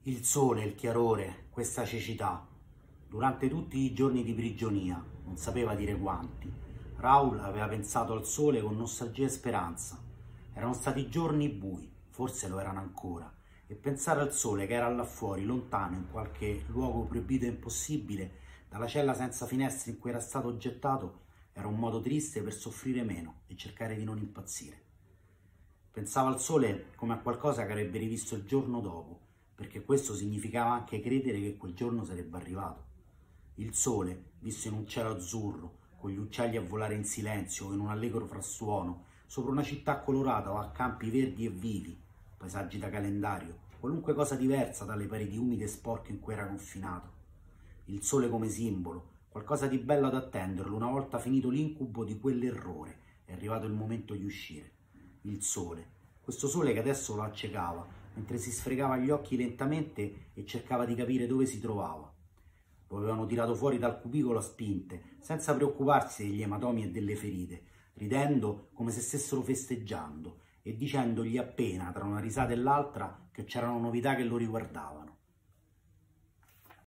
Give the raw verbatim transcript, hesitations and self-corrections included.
Il sole, il chiarore, questa cecità. Durante tutti i giorni di prigionia, non sapeva dire quanti, Raoul aveva pensato al sole con nostalgia e speranza. Erano stati giorni bui, forse lo erano ancora, e pensare al sole che era là fuori, lontano, in qualche luogo proibito e impossibile, dalla cella senza finestre in cui era stato gettato, era un modo triste per soffrire meno e cercare di non impazzire. Pensava al sole come a qualcosa che avrebbe rivisto il giorno dopo, perché questo significava anche credere che quel giorno sarebbe arrivato. Il sole, visto in un cielo azzurro, con gli uccelli a volare in silenzio o in un allegro frastuono, sopra una città colorata o a campi verdi e vivi, paesaggi da calendario, qualunque cosa diversa dalle pareti umide e sporche in cui era confinato. Il sole come simbolo, qualcosa di bello ad attenderlo una volta finito l'incubo di quell'errore, è arrivato il momento di uscire. Il sole, questo sole che adesso lo accecava, mentre si sfregava gli occhi lentamente e cercava di capire dove si trovava. Lo avevano tirato fuori dal cubicolo a spinte, senza preoccuparsi degli ematomi e delle ferite, ridendo come se stessero festeggiando e dicendogli appena, tra una risata e l'altra, che c'erano novità che lo riguardavano.